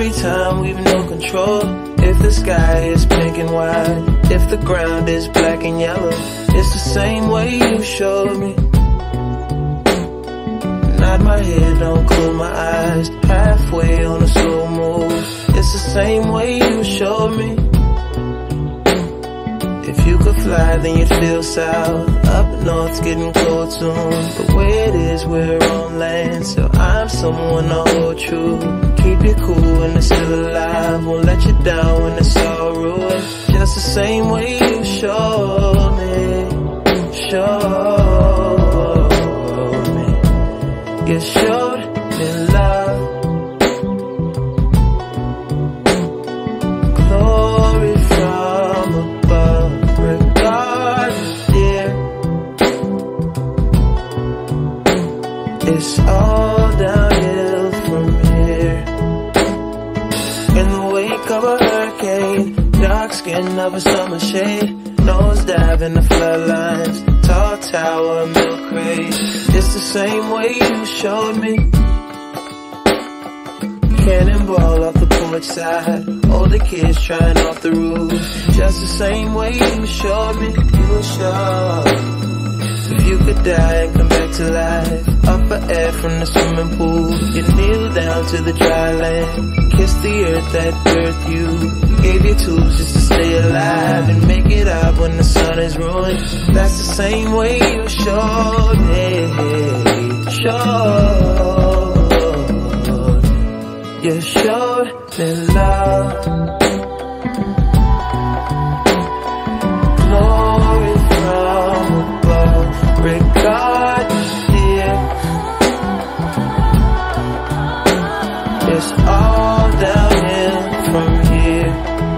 every time we've no control. If the sky is pink and white, if the ground is black and yellow, it's the same way you showed me. Nod my head, don't close my eyes, halfway on a slow move. It's the same way you showed me. If you could fly, then you'd feel south. Up north's getting cold soon. The way it is, we're on land, so I'm someone to hold true. Keep you cool when it's still alive, won't let you down when it's all ruined. Just the same way you showed me, showed me. You showed me love, glory from above. Regardless, dear, it's all downhill from here. In the wake of a hurricane, dark skin of a summer shade, nosedive in the floodlines, tall tower, milk crate. It's the same way you showed me. Cannonball off the porch side, older kids trying off the roof. Just the same way you showed me. You showed. If you could die and come back to life, up for air from the swimming pool, you kneel down to the dry land, kiss the earth that birthed you. Gave you tools just to stay alive and make it out when the sun is ruined. That's the same way you showed me, showed. You showed me love, glory from above. Regardless, dear, it's all downhill from here.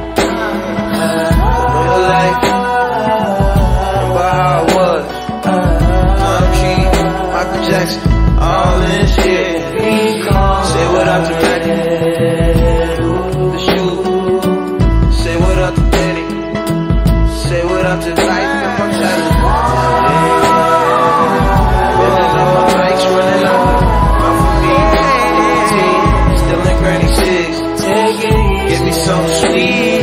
Real life, where I was, Tom G, Michael Jackson, all in shit. Say what up to Ready, the shoe. Say what up to Penny. Say what up to Life and my child. Running on my bikes, running on my feet. Still in Granny 6. Give me some sweet.